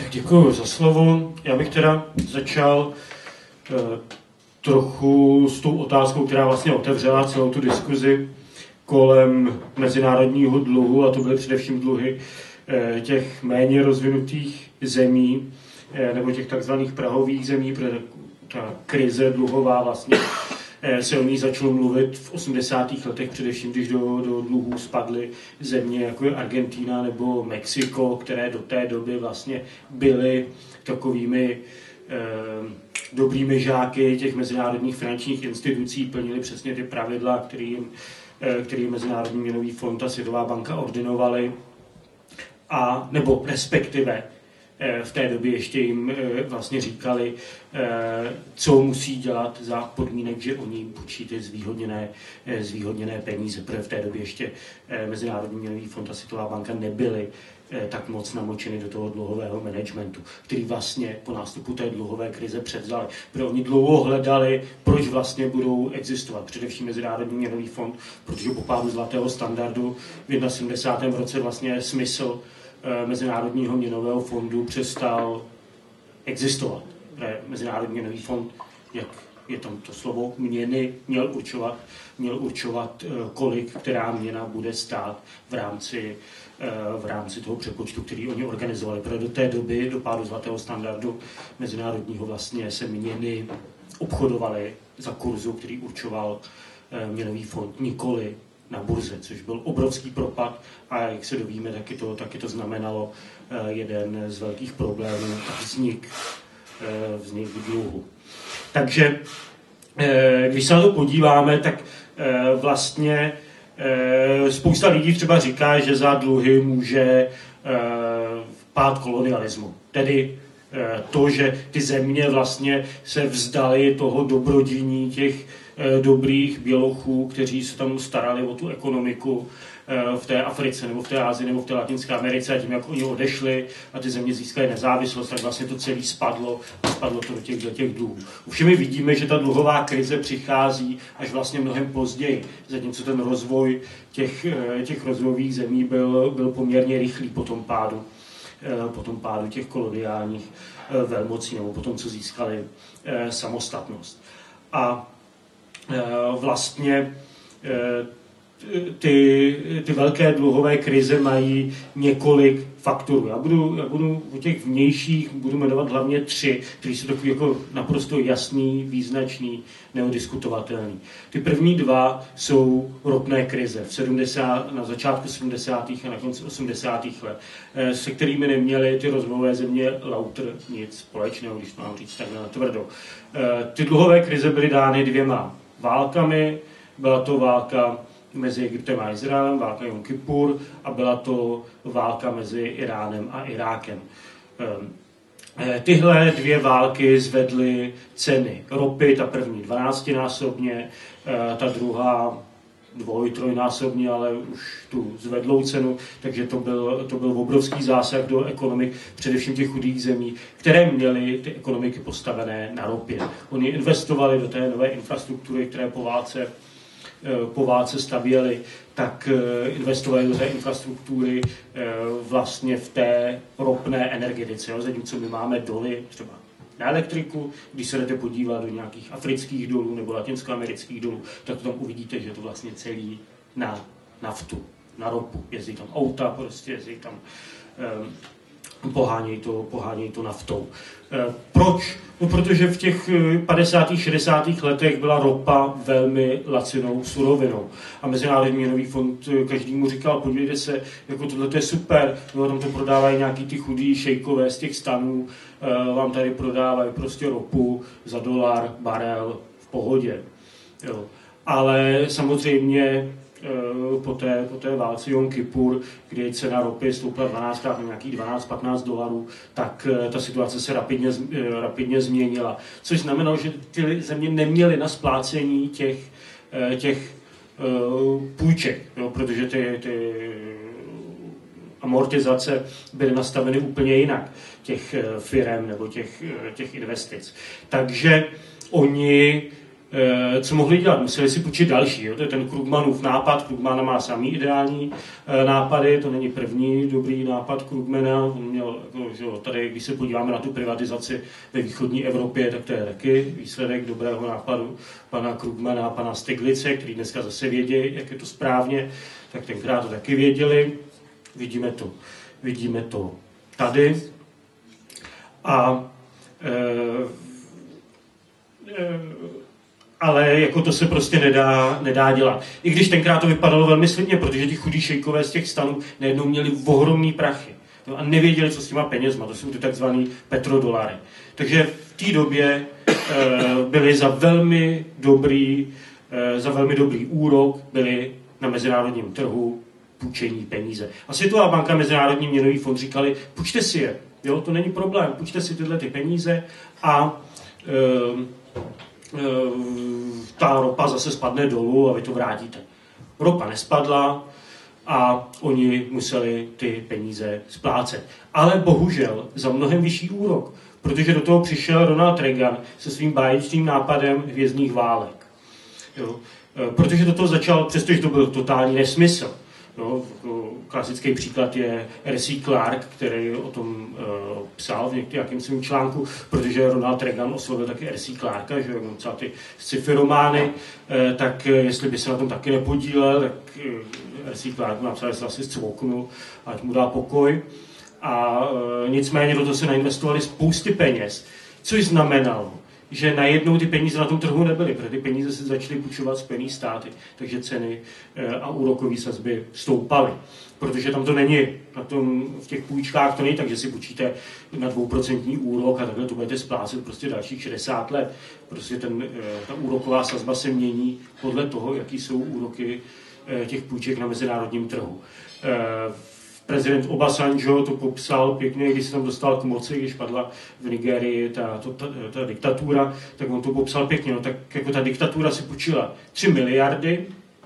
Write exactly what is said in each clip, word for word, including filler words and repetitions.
Děkuji za slovo. Já bych teda začal eh, trochu s tou otázkou, která vlastně otevřela celou tu diskuzi kolem mezinárodního dluhu, a to byly především dluhy eh, těch méně rozvinutých zemí, eh, nebo těch takzvaných prahových zemí, protože ta krize dluhová vlastně eh, se o ní začalo mluvit v osmdesátých letech, především když do, do dluhů spadly země jako je Argentina nebo Mexiko, které do té doby vlastně byly takovými eh, dobrými žáky těch mezinárodních finančních institucí, plnili přesně ty pravidla, kterým, eh, který Mezinárodní měnový fond a Světová banka ordinovali, a nebo respektive v té době ještě jim vlastně říkali, co musí dělat za podmínek, že oni půjčí ty zvýhodněné, zvýhodněné peníze. Protože v té době ještě Mezinárodní měnový fond a Světová banka nebyly tak moc namočeny do toho dluhového managementu, který vlastně po nástupu té dluhové krize převzali. Protože oni dlouho hledali, proč vlastně budou existovat. Především Mezinárodní měnový fond, protože po pádu zlatého standardu v sedmdesátém prvním roce vlastně smysl Mezinárodního měnového fondu přestal existovat. Mezinárodní měnový fond, jak je tam to slovo, měny, měl určovat, měl určovat, kolik která měna bude stát v rámci, v rámci toho přepočtu, který oni organizovali. Protože do té doby, do pádu zlatého standardu mezinárodního, vlastně se měny obchodovaly za kurzu, který určoval měnový fond, nikoli na burze, což byl obrovský propad, a jak se dovíme, taky to, taky to znamenalo jeden z velkých problémů, vznik, vznik dluhu. Takže když se na to podíváme, tak vlastně spousta lidí třeba říká, že za dluhy může pád kolonialismu. Tedy to, že ty země vlastně se vzdaly toho dobrodiní těch dobrých bělochů, kteří se tam starali o tu ekonomiku v té Africe nebo v té Asii nebo v té Latinské Americe, a tím, jak oni odešli a ty země získaly nezávislost, tak vlastně to celé spadlo a spadlo to do těch, do těch dluhů. Ovšem my vidíme, že ta dluhová krize přichází až vlastně mnohem později, zatímco ten rozvoj těch, těch rozvojových zemí byl, byl poměrně rychlý po tom pádu, po tom pádu těch koloniálních velmocí nebo po tom, co získali samostatnost. A vlastně ty, ty velké dluhové krize mají několik faktorů. Já budu, já budu o těch vnějších budu jmenovat hlavně tři, které jsou takový jako naprosto jasný, význačný, neodiskutovatelný. Ty první dva jsou ropné krize v sedmdesátých na začátku sedmdesátých a na konci osmdesátých let, se kterými neměly ty rozvojové země lauter nic společného, když mám říct takhle natvrdo. Ty dluhové krize byly dány dvěma válkami. Byla to válka mezi Egyptem a Izraelem, válka Jom Kippur, a byla to válka mezi Iránem a Irákem. Tyhle dvě války zvedly ceny ropy, ta první dvanáctinásobně, ta druhá dvoj, trojnásobně, ale už tu zvedlou cenu, takže to byl, to byl obrovský zásah do ekonomik, především těch chudých zemí, které měly ty ekonomiky postavené na ropě. Oni investovali do té nové infrastruktury, které po válce, po válce stavěli, tak investovali do té infrastruktury vlastně v té ropné energetice. Zatímco my máme doly třeba na elektriku, když se jdete podívat do nějakých afrických dolů nebo latinskoamerických dolů, tak tam uvidíte, že je to vlastně celý na naftu, na ropu. Jezdí tam auta, prostě jezdí tam, um, pohánějí to, pohánějí to naftou. Uh, proč? No, protože v těch padesátých, šedesátých letech byla ropa velmi lacinou surovinou. A Mezinárodní měnový fond každému říkal, podívejte se, jako tohle je super, no, tam to prodávají nějaký ty chudí šejkové z těch stanů, uh, vám tady prodávají prostě ropu za dolar, barel, v pohodě. Jo. Ale samozřejmě po té, po té válce Jom Kippur, kdy cena ropy stoupla dvanáctkrát na nějakých dvanáct patnáct dolarů, tak ta situace se rapidně, rapidně změnila. Což znamenalo, že ty země neměly na splácení těch, těch půjček, jo, protože ty, ty amortizace byly nastaveny úplně jinak, těch firem nebo těch, těch investic. Takže oni co mohli dělat? Museli si půjčit další. Jo? To je ten Krugmanův nápad. Krugman má samý ideální nápady, to není první dobrý nápad Krugmana. On měl, že jo, tady, když se podíváme na tu privatizaci ve východní Evropě, tak to je taky výsledek dobrého nápadu pana Krugmana a pana Stiglice, který dneska zase vědí, jak je to správně, tak tenkrát to taky věděli. Vidíme to, vidíme to tady. A e, e, ale jako to se prostě nedá, nedá dělat. I když tenkrát to vypadalo velmi slibně, protože ti chudí šejkové z těch stanů najednou měli ohromný prachy. No a nevěděli, co s těma penězma. To jsou ty takzvaný petrodolary. Takže v té době e, byli za velmi dobrý, e, za velmi dobrý úrok, byli na mezinárodním trhu půjčení peníze. A Světová banka, Mezinárodní měnový fond říkali, půjčte si je. Jo, to není problém. Půjčte si tyhle ty peníze a e, ta ropa zase spadne dolů a vy to vrátíte. Ropa nespadla a oni museli ty peníze splácet. Ale bohužel za mnohem vyšší úrok, protože do toho přišel Ronald Reagan se svým báječným nápadem hvězdných válek. Jo. Protože do toho začal, přestože to byl totální nesmysl. No, klasický příklad je R C Clarke, který o tom uh, psal v některém svém článku, protože Ronald Reagan oslovil taky R C Clarka, že on psal ty sci-fi romány, uh, tak uh, jestli by se na tom taky nepodílel, tak uh, R C Clarke mu napsal, že se asi zcvoknul, ať mu dá pokoj. A uh, nicméně do toho se nainvestovali spousty peněz, což znamenalo, že najednou ty peníze na tom trhu nebyly, protože ty peníze se začaly půjčovat Spojené státy, takže ceny a úrokové sazby stoupaly. Protože tam to není, na tom, v těch půjčkách to není tak, že si půjčíte na dvouprocentní úrok a takhle to budete splácet prostě dalších šedesát let. Prostě ten, ta úroková sazba se mění podle toho, jaký jsou úroky těch půjček na mezinárodním trhu. Prezident Obasanjo to popsal pěkně, když se tam dostal k moci, když padla v Nigérii ta, to, ta, ta diktatura, tak on to popsal pěkně. No, tak jako ta diktatura si půjčila tři miliardy,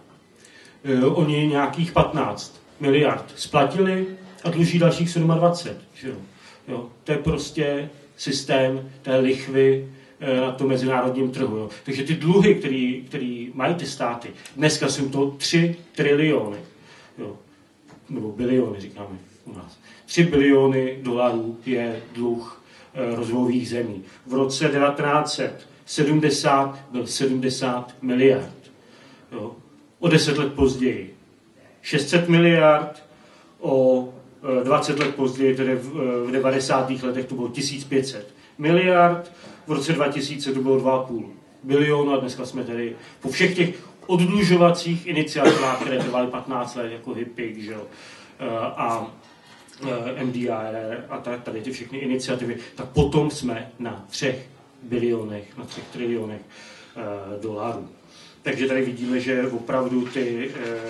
eh, oni nějakých patnáct miliard splatili a dluží dalších dvacet sedm. Že jo? Jo, to je prostě systém té lichvy eh, na tom mezinárodním trhu. Jo. Takže ty dluhy, který, který mají ty státy, dneska jsou to tři triliony. Jo. Nebo biliony, říkáme u nás. tři biliony dolarů je dluh e, rozvojových zemí. V roce devatenáct set sedmdesát byl sedmdesát miliard. Jo. O deset let později šest set miliard, o e, dvacet let později, tedy v, e, v devadesátých letech to bylo tisíc pět set miliard, v roce dva tisíce to bylo dva a půl bilionu a dneska jsme tedy po všech těch oddlužovacích iniciativách, které trvaly patnáct let, jako HIPIC, že jo, a M D R a tady ty všechny iniciativy, tak potom jsme na třech bilionech, na třech trilionech dolarů. Takže tady vidíme, že opravdu ty,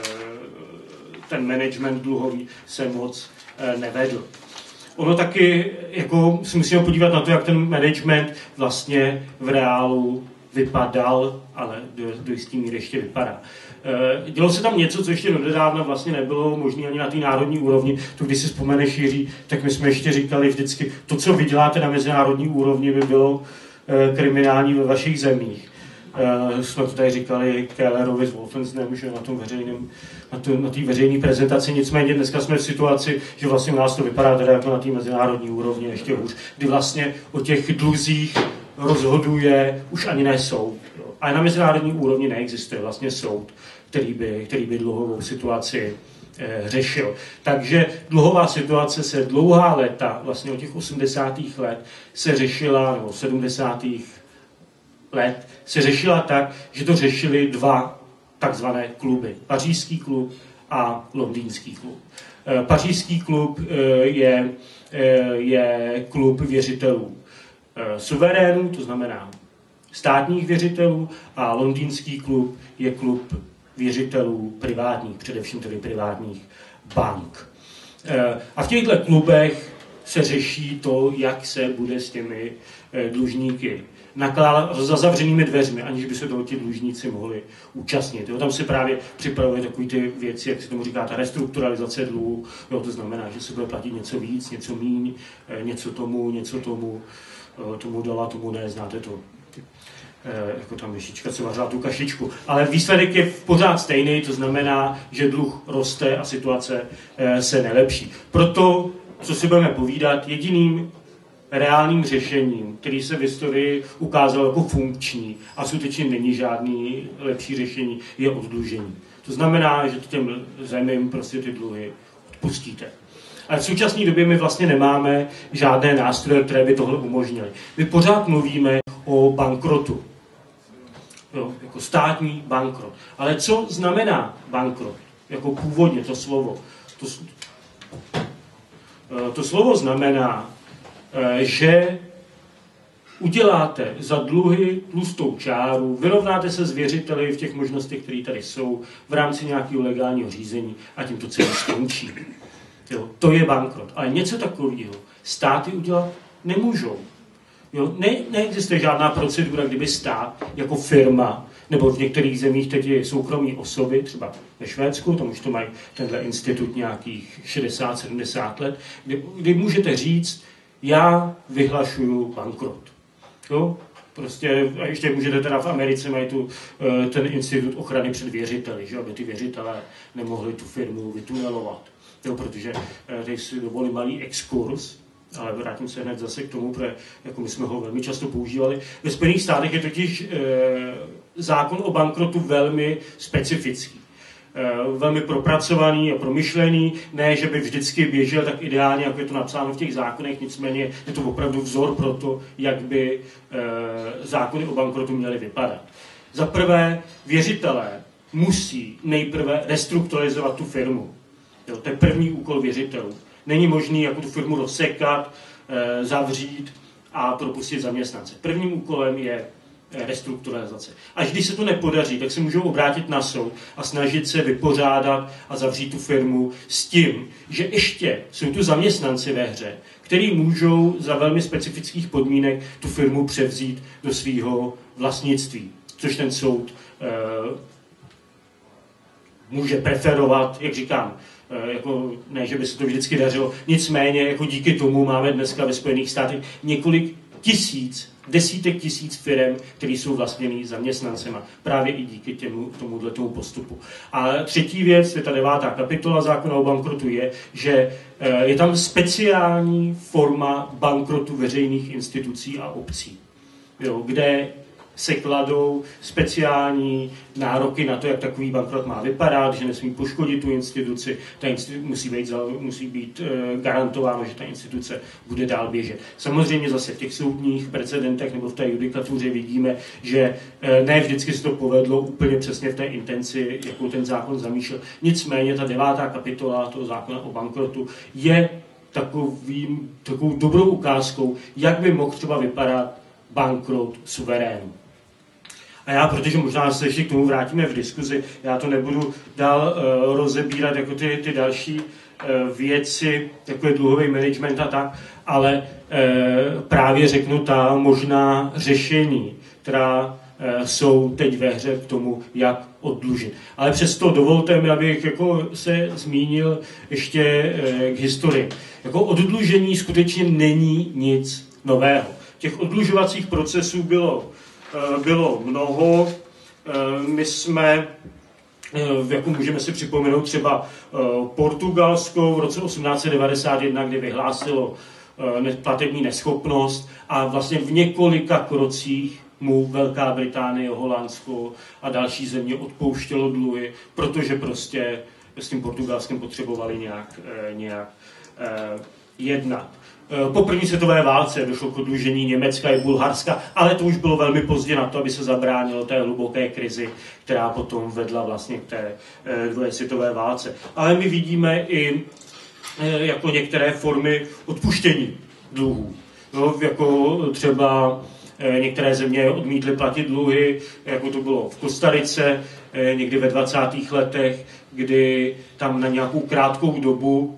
ten management dluhový se moc nevedl. Ono taky, jako si musíme podívat na to, jak ten management vlastně v reálu vypadal, ale do, do jistý míry ještě vypadá. E, dělo se tam něco, co ještě nedávna vlastně nebylo možné ani na té národní úrovni. To, když si vzpomeneš, Jiří, tak my jsme ještě říkali vždycky, to, co vy děláte na mezinárodní úrovni, by bylo e, kriminální ve vašich zemích. E, jsme to tady říkali Kellerovi s Wolfensnem, že na tom veřejném, na, to, na té veřejné prezentaci. Nicméně dneska jsme v situaci, že vlastně u nás to vypadá teda jako na té mezinárodní úrovni ještě hůř, kdy vlastně o těch dluzích rozhoduje už ani ne soud. Jo. A na mezinárodní úrovni neexistuje vlastně soud, který by, který by dluhovou situaci e, řešil. Takže dluhová situace se dlouhá léta, vlastně od těch osmdesátých let, se řešila, nebo sedmdesátých let, se řešila tak, že to řešili dva takzvané kluby. Pařížský klub a londýnský klub. E, Pařížský klub e, je, e, je klub věřitelů suverénů, to znamená státních věřitelů, a londýnský klub je klub věřitelů privátních, především tedy privátních bank. A v těchto klubech se řeší to, jak se bude s těmi dlužníky nakládat za zavřenými dveřmi, aniž by se toho ti dlužníci mohli účastnit. Jo, tam se právě připravuje takové ty věci, jak se tomu říká, ta restrukturalizace dluhu. Jo, to znamená, že se bude platit něco víc, něco míň, něco tomu, něco tomu, tomu dala, tomu ne, znáte to. jako ta myšička, co vařila tu kašičku. Ale výsledek je pořád stejný, to znamená, že dluh roste a situace se nelepší. Proto, co si budeme povídat, jediným reálným řešením, který se v historii ukázalo jako funkční a skutečně není žádný lepší řešení, je oddlužení. To znamená, že těm zemím prostě ty dluhy odpustíte. Ale v současné době my vlastně nemáme žádné nástroje, které by tohle umožnily. My pořád mluvíme o bankrotu. Jo, jako státní bankrot. Ale co znamená bankrot? Jako původně to slovo. To, to slovo znamená, že uděláte za dluhy tlustou čáru, vyrovnáte se s věřiteli v těch možnostech, které tady jsou, v rámci nějakého legálního řízení a tím to celé skončí. Jo, to je bankrot. Ale něco takového státy udělat nemůžou. Jo, ne, neexistuje žádná procedura, kdyby stát jako firma, nebo v některých zemích teď je soukromí osoby, třeba ve Švédsku, tam už to mají tenhle institut nějakých šedesát sedmdesát let, kdy, kdy můžete říct, já vyhlašuju bankrot. Jo? Prostě, a ještě můžete teda v Americe mají tu, ten institut ochrany před věřiteli, že? Aby ty věřitelé nemohli tu firmu vytunelovat. Jo? Protože teď si dovolím malý exkurs, ale vrátím se hned zase k tomu, protože jako my jsme ho velmi často používali. Ve Spojených státech je totiž e, zákon o bankrotu velmi specifický. E, velmi propracovaný a promyšlený. Ne, že by vždycky běžel tak ideálně, jako je to napsáno v těch zákonech, nicméně je to opravdu vzor pro to, jak by e, zákony o bankrotu měly vypadat. Za prvé, věřitelé musí nejprve restrukturalizovat tu firmu. Jo, to je první úkol věřitelů. Není možný jako tu firmu rozsekat, e, zavřít a propustit zaměstnance. Prvním úkolem je restrukturalizace. Až když se to nepodaří, tak se můžou obrátit na soud a snažit se vypořádat a zavřít tu firmu s tím, že ještě jsou tu zaměstnanci ve hře, který můžou za velmi specifických podmínek tu firmu převzít do svého vlastnictví, což ten soud e, může preferovat, jak říkám, jako, ne, že by se to vždycky dařilo. Nicméně, jako díky tomu máme dneska ve Spojených státech několik tisíc, desítek tisíc firem, které jsou vlastněný zaměstnancema. Právě i díky těmu, tomuhle tomu postupu. A třetí věc, je ta devátá kapitola zákona o bankrotu, je, že je tam speciální forma bankrotu veřejných institucí a obcí, jo, kde se kladou speciální nároky na to, jak takový bankrot má vypadat, že nesmí poškodit tu instituci, ta instituce musí být, musí být e, garantováno, že ta instituce bude dál běžet. Samozřejmě zase v těch soudních precedentech nebo v té judikatuře vidíme, že e, ne vždycky se to povedlo úplně přesně v té intenci, jakou ten zákon zamýšlel. Nicméně ta devátá kapitola toho zákona o bankrotu je takovým, takovou dobrou ukázkou, jak by mohl třeba vypadat bankrot suverénu. A já, protože možná se ještě k tomu vrátíme v diskuzi, já to nebudu dál uh, rozebírat jako ty, ty další uh, věci, jako je dluhový management a tak, ale uh, právě řeknu ta možná řešení, která uh, jsou teď ve hře k tomu, jak oddlužit. Ale přesto dovolte mi, abych jako se zmínil ještě uh, k historii. Jako oddlužení skutečně není nic nového. Těch oddlužovacích procesů bylo, bylo mnoho. My jsme, jako můžeme si připomenout třeba Portugalsko v roce osmnáct set devadesát jedna, kdy vyhlásilo platební neschopnost a vlastně v několika krocích mu Velká Británie, Holandsko a další země odpouštělo dluhy, protože prostě s tím Portugalskem potřebovali nějak, nějak jednat. Po první světové válce došlo k oddlužení Německa i Bulharska, ale to už bylo velmi pozdě na to, aby se zabránilo té hluboké krizi, která potom vedla vlastně k té druhé světové válce. Ale my vidíme i jako některé formy odpuštění dluhů. No, jako třeba některé země odmítly platit dluhy, jako to bylo v Kostarice někdy ve dvacátých letech, kdy tam na nějakou krátkou dobu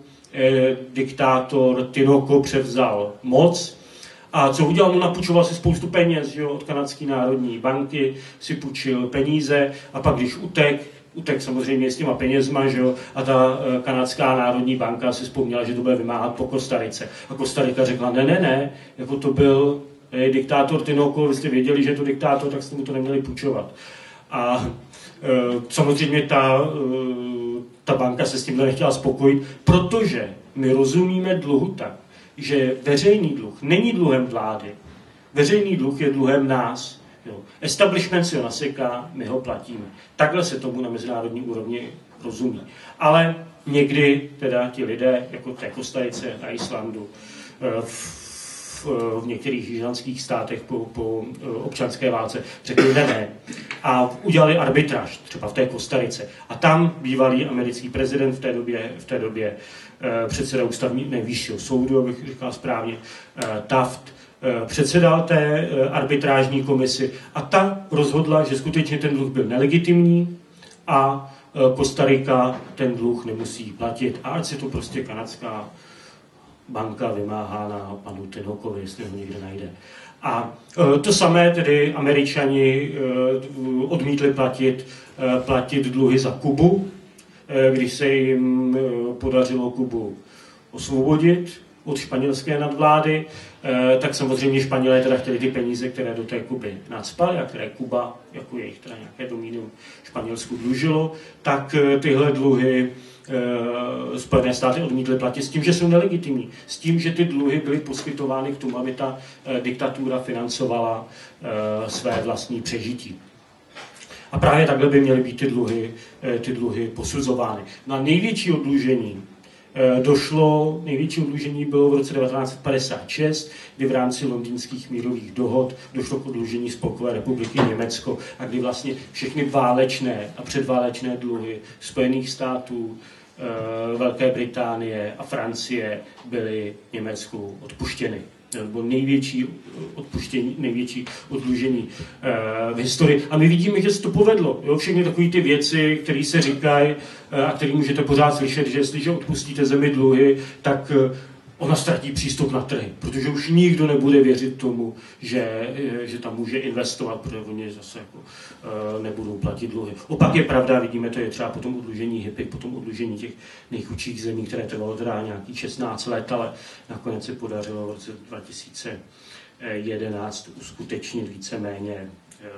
diktátor Tinoco převzal moc a co udělal, mu napůjčoval si spoustu peněz, že jo, od kanadské národní banky si půjčil peníze a pak když utek, utek samozřejmě s těma penězma, že jo, a ta kanadská národní banka si vzpomněla, že to bude vymáhat po Kostarice. A Kostarika řekla, ne, ne, ne, jako to byl Je diktátor Tinoco, vy jste věděli, že je to diktátor, tak jste mu to neměli půjčovat. A e, samozřejmě ta, e, ta banka se s tím nechtěla spokojit, protože my rozumíme dluhu tak, že veřejný dluh není dluhem vlády, veřejný dluh je dluhem nás. Jo. Establishment si ho naseká, my ho platíme. Takhle se tomu na mezinárodní úrovni rozumí. Ale někdy teda ti lidé, jako té Kostarice na Islandu, v, v, v některých jižanských státech po, po občanské válce řekli ne, ne. A udělali arbitráž, třeba v té Kostarice. A tam bývalý americký prezident v té době, v té době předseda ústavní nejvyššího soudu, abych říkal správně, Taft, předsedal té arbitrážní komisi a ta rozhodla, že skutečně ten dluh byl nelegitimní a Kostarika ten dluh nemusí platit. A ať si to prostě kanadská banka vymáhá na panu Tinocovi, jestli ho někde najde. A to samé tedy Američani odmítli platit, platit dluhy za Kubu, když se jim podařilo Kubu osvobodit od španělské nadvlády, tak samozřejmě Španělé teda chtěli ty peníze, které do té Kuby nacpali a které Kuba, jako jejich teda nějaké dominium Španělsku dlužilo, tak tyhle dluhy Spojené státy odmítly platit s tím, že jsou nelegitimní, s tím, že ty dluhy byly poskytovány k tomu, aby ta diktatura financovala své vlastní přežití. A právě takhle by měly být ty dluhy, ty dluhy posuzovány. Na největší oddlužení došlo, největší oddlužení bylo v roce devatenáct set padesát šest, kdy v rámci londýnských mírových dohod došlo k oddlužení Spolkové republiky Německo a kdy vlastně všechny válečné a předválečné dluhy Spojených států, Velké Británie a Francie byly Německu odpuštěny. Nebo největší odpuštění, největší oddlužení e, v historii. A my vidíme, že se to povedlo. Jo? Všechny takové ty věci, které se říkají e, a které můžete pořád slyšet, že jestliže odpustíte zemi dluhy, tak e, ona ztratí přístup na trhy, protože už nikdo nebude věřit tomu, že, že tam může investovat, protože oni zase jako, e, nebudou platit dluhy. Opak je pravda, vidíme to je třeba po tom oddlužení hypik, po tom oddlužení těch nejchudších zemí, které trvalo teda nějakých šestnáct let, ale nakonec se podařilo v roce dva tisíce jedenáct uskutečnit víceméně e,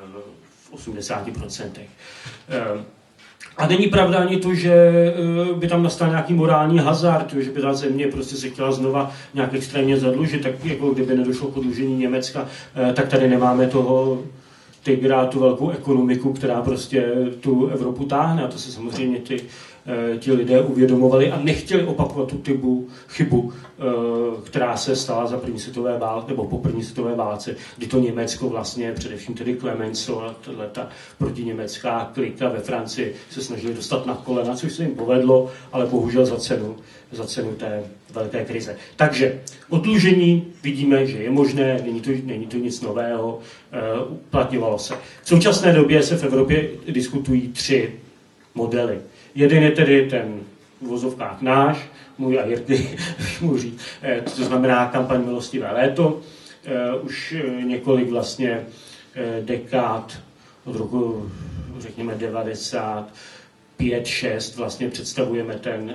v osmdesáti procentech. E, A není pravda ani to, že by tam nastal nějaký morální hazard, že by ta země prostě se chtěla znova nějak extrémně zadlužit, tak jako kdyby nedošlo k oddlužení Německa, tak tady nemáme toho tygra, tu velkou ekonomiku, která prostě tu Evropu táhne. A to se samozřejmě ty, ti lidé uvědomovali a nechtěli opakovat tu tybu, chybu, která se stala za první světové války, nebo po první světové válce, kdy to Německo vlastně, především tedy Clemenceau a ta protiněmecká klika ve Francii se snažili dostat na kolena, což se jim povedlo, ale bohužel za cenu, za cenu té velké krize. Takže oddlužení vidíme, že je možné, není to, není to nic nového, uplatňovalo se. V současné době se v Evropě diskutují tři modely. Jeden je tedy ten v uvozovkách náš, můj a Jirky, můžu říct, to znamená kampaň Milostivé léto. Už několik vlastně dekád od roku, řekněme, devadesát pět šest vlastně představujeme ten,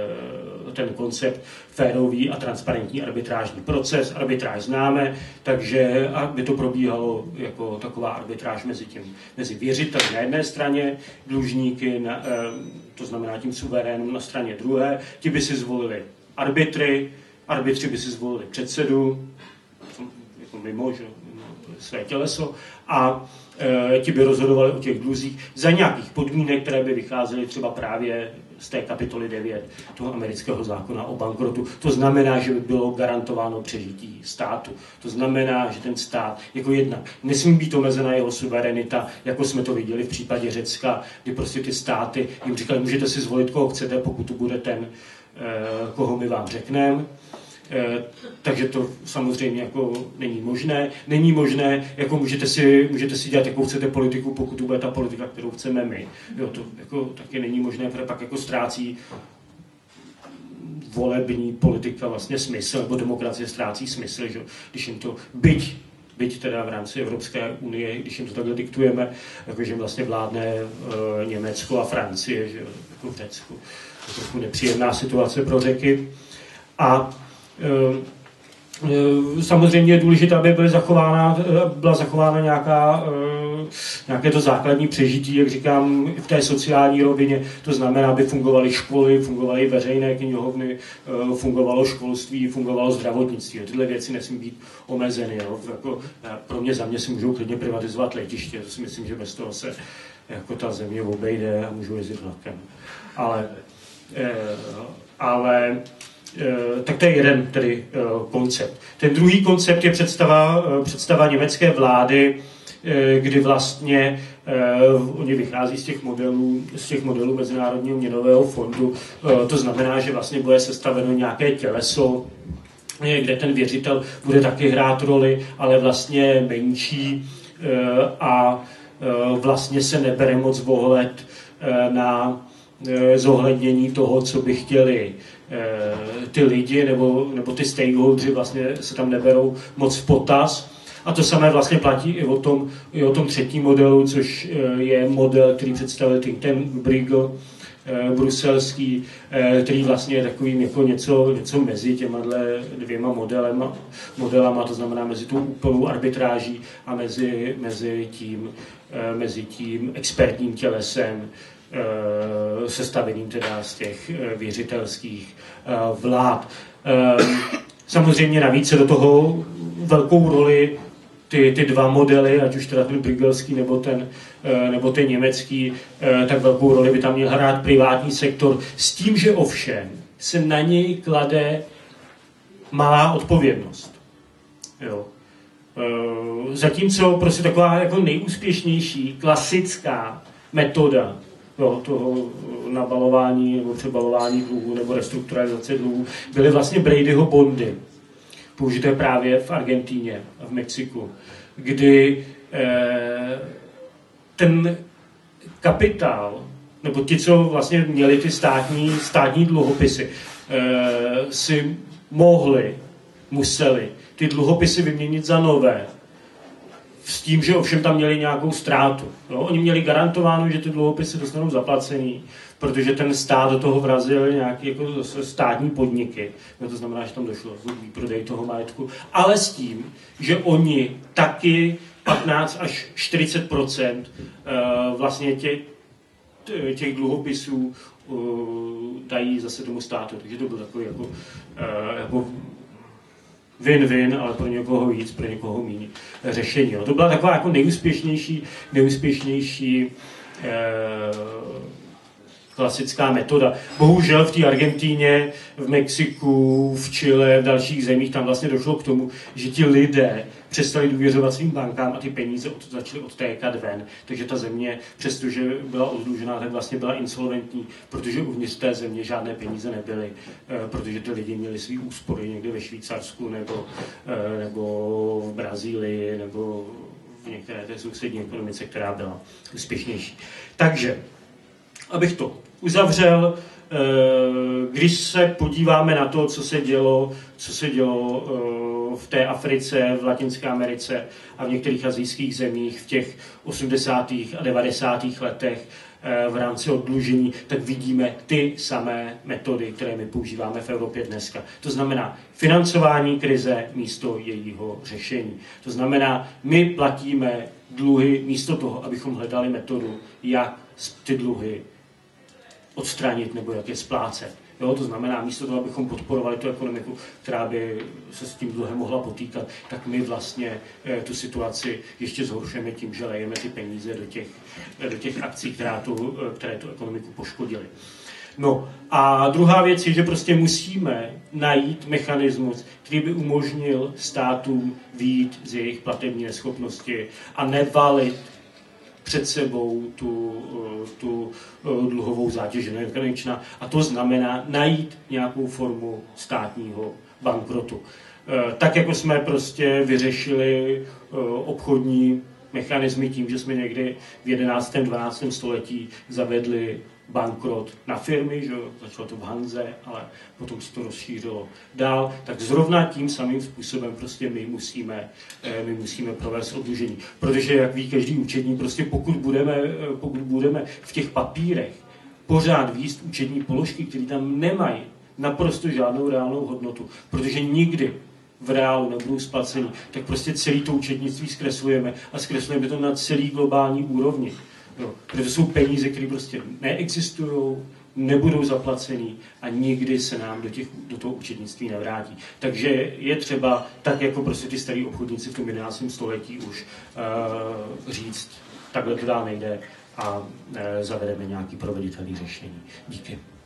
ten koncept férový a transparentní arbitrážní proces. Arbitráž známe, takže aby to probíhalo jako taková arbitráž mezi, tím, mezi věřiteli na jedné straně, dlužníky, na, to znamená tím suverénem na straně druhé, ti by si zvolili arbitry, arbitři by si zvolili předsedu, jako mimo, že, mimo své těleso, a e, ti by rozhodovali o těch dluzích za nějakých podmínek, které by vycházely třeba právě z té kapitoly devět toho amerického zákona o bankrotu. To znamená, že by bylo garantováno přežití státu. To znamená, že ten stát jako jednak nesmí být omezena jeho suverenita, jako jsme to viděli v případě Řecka, kdy prostě ty státy jim říkali, můžete si zvolit, koho chcete, pokud to bude ten, e, koho my vám řekneme. Eh, takže to samozřejmě jako není možné. Není možné, jako můžete si, můžete si dělat, jakou chcete politiku, pokud to bude ta politika, kterou chceme my. Jo, to jako taky není možné, protože pak jako ztrácí volební politika vlastně smysl, nebo demokracie ztrácí smysl, že? Když jim to byť, byť teda v rámci Evropské unie, když jim to takhle diktujeme, jakože vlastně vládne e, Německo a Francie, že? Jako v Řecku. To je trochu nepříjemná situace pro Řeky. A Samozřejmě je důležité, aby byly zachována, byla zachována nějaká, nějaké to základní přežití, jak říkám, v té sociální rovině. To znamená, aby fungovaly školy, fungovaly veřejné knihovny, fungovalo školství, fungovalo zdravotnictví. Tyhle věci nesmí být omezeny. Jo. Jako, pro mě, za mě si můžou klidně privatizovat letiště. To si myslím, že bez toho se jako ta země obejde a můžou jezdit vlakem. Ale, ale tak to je jeden tedy koncept. Ten druhý koncept je představa, představa německé vlády, kdy vlastně oni vychází z těch modelů, z těch modelů Mezinárodního měnového fondu. To znamená, že vlastně bude sestaveno nějaké těleso, kde ten věřitel bude taky hrát roli, ale vlastně menší a vlastně se nebere moc ohled na zohlednění toho, co by chtěli ty lidi nebo, nebo ty stakeholdři vlastně se tam neberou moc v potaz. A to samé vlastně platí i o tom, i o tom třetím modelu, což je model, který představil think tank Bruegel, bruselský, který vlastně je takovým jako něco, něco mezi těma dvěma modelema, modelama, to znamená mezi tou úplnou arbitráží a mezi, mezi, tím, mezi tím expertním tělesem, sestaveným teda z těch věřitelských vlád. Samozřejmě navíc se do toho velkou roli ty, ty dva modely, ať už teda ten brugelský nebo ten, nebo ten německý, tak velkou roli by tam měl hrát privátní sektor s tím, že ovšem se na něj klade malá odpovědnost. Jo. Zatímco prostě taková jako nejúspěšnější klasická metoda jo, toho nabalování nebo přebalování dluhů nebo restrukturalizace dluhů byly vlastně Bradyho bondy, použité právě v Argentíně a v Mexiku, kdy eh, ten kapitál, nebo ti, co vlastně měli ty státní, státní dluhopisy, eh, si mohli, museli ty dluhopisy vyměnit za nové, s tím, že ovšem tam měli nějakou ztrátu. Jo? Oni měli garantováno, že ty dluhopisy dostanou zaplacený, protože ten stát do toho vrazil nějaké jako státní podniky. No, to znamená, že tam došlo k výprodej toho majetku. Ale s tím, že oni taky patnáct až čtyřicet procent vlastně těch, těch dluhopisů dají zase tomu státu. Takže to byl takový jako, jako win-win, ale pro někoho víc, pro někoho méně řešení. Jo. To byla taková jako nejúspěšnější, nejúspěšnější eh, klasická metoda. Bohužel v té Argentíně, v Mexiku, v Chile, v dalších zemích tam vlastně došlo k tomu, že ti lidé přestali důvěřovat svým bankám a ty peníze od, začaly odtékat ven. Takže ta země, přestože byla oddlužená, tak vlastně byla insolventní, protože uvnitř té země žádné peníze nebyly, protože ty lidi měli svý úspory někde ve Švýcarsku nebo, nebo v Brazílii nebo v některé té sousední ekonomice, která byla úspěšnější. Takže, abych to uzavřel, když se podíváme na to, co se dělo, co se dělo v té Africe, v Latinské Americe a v některých asijských zemích v těch osmdesátých a devadesátých letech v rámci oddlužení, tak vidíme ty samé metody, které my používáme v Evropě dneska. To znamená financování krize místo jejího řešení. To znamená, my platíme dluhy místo toho, abychom hledali metodu, jak ty dluhy odstranit nebo jak je splácet. Jo, to znamená, místo toho, abychom podporovali tu ekonomiku, která by se s tím dluhem mohla potýkat, tak my vlastně e, tu situaci ještě zhoršujeme tím, že lejeme ty peníze do těch, do těch akcí, která tu, které tu ekonomiku poškodily. No a druhá věc je, že prostě musíme najít mechanismus, který by umožnil státům vyjít z jejich platební neschopnosti a nevalit před sebou tu, tu dluhovou zátěž nekonečná. A to znamená najít nějakou formu státního bankrotu. Tak jako jsme prostě vyřešili obchodní mechanismy tím, že jsme někdy v jedenáctém dvanáctém století zavedli bankrot na firmy, že začalo to v Hanze, ale potom se to rozšířilo dál, tak zrovna tím samým způsobem prostě my musíme, my musíme provést oddlužení. Protože, jak ví každý účetní, prostě pokud budeme, pokud budeme v těch papírech pořád víst účetní položky, které tam nemají naprosto žádnou reálnou hodnotu, protože nikdy v reálu nebudou splacený, tak prostě celý to účetnictví zkreslujeme a zkreslujeme to na celý globální úrovni. Jo. Protože to jsou peníze, které prostě neexistují, nebudou zaplacený a nikdy se nám do, těch, do toho účetnictví nevrátí. Takže je třeba, tak jako prostě ty starý obchodníci v tom jedenáctém století už uh, říct, takhle to dál nejde a uh, zavedeme nějaký proveditelný řešení. Díky.